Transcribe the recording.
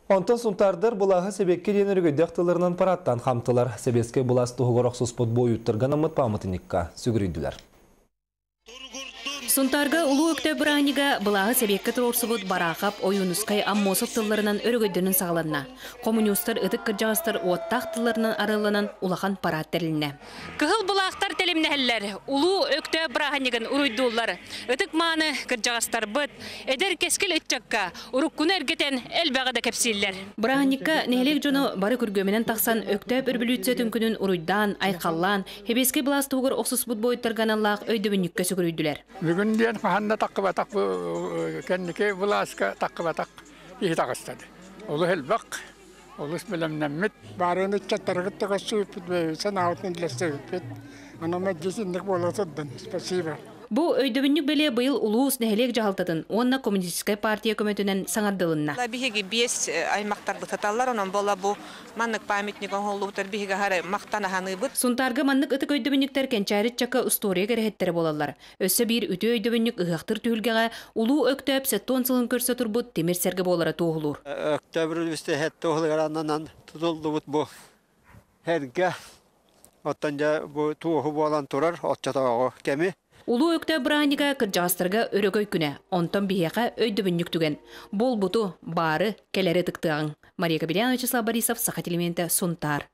Онтон сунтардар булағы себекке денерге дектыларынан параттан хамтылар. Себеске булас туғырық сұспыт бой үттірген ұмыт памытыникка сүгірейділер. Сунтарга улуу өктө бранига былағы себекке тұрорсыбыт барақап ойынускай аммосов тылларынан өрігөйдерінің сағаланна. Коммунистар ыдық кыржағыстар уаттақ тылларынан арылынан улахан парат тәріліне. Кығыл бұлақтар тәлімнәлілер, улуу өктө браниган уруйдулар, ыдық маны кыржағыстар бұд, әдер кескіл үтчакка, уруккуны әргетен әлбәғада кәпсейлер. Бранигка нәлек жону бары күргөменен тақсан өктө бүрбілүтсе түнкүнін уруйдан, айқаллан, хебеске бұлас туғыр оқсус бұд бойыттарғаналлақ өйдөбінікке сүгірүйділер. Бүгінден қағанда таққыбатақ, кәнеке бұласқа таққыбатақ ие тағыстады. Олы әлбақ, олыс білімнәммет. Барыны чаттарғыттыға сөйіппет, сэн аутын үлесті өйіппет. Анама десіндік боласыдын. Спасибо. Бу өйдөбүннүк беле быйыл улуус нәһелек жалтатын, онна коммунистическая партия көмөтүнөн саңардылынна. Биһиги 5 аймактарды таталлар, онон бола бу маннык памятник оңолуутар биһиги хары мактана ханыбыт. Сунтарга маннык ытык өйдөбүннүктер кенчарит чакка история керехеттери болалар. Өссө бир үтө өйдөбүннүк ыгактыр түлгеге улуу өктөп сеттон сылын көрсө турбут темир серге болара тоолур. Өктөбүр үстө хет тоолгараннан тутулдубут бу херге. Оттанжа бу туоху болан турар, отчатаого кеми. Улуу өктө бранига кыржастырга өрөгөй күнө, онтон бияка өйдөбүннүк түген. Бол буту бары келери тыктыган. Мария Кабеляна, Вячеслав Борисов, Саха телементе, Сунтар.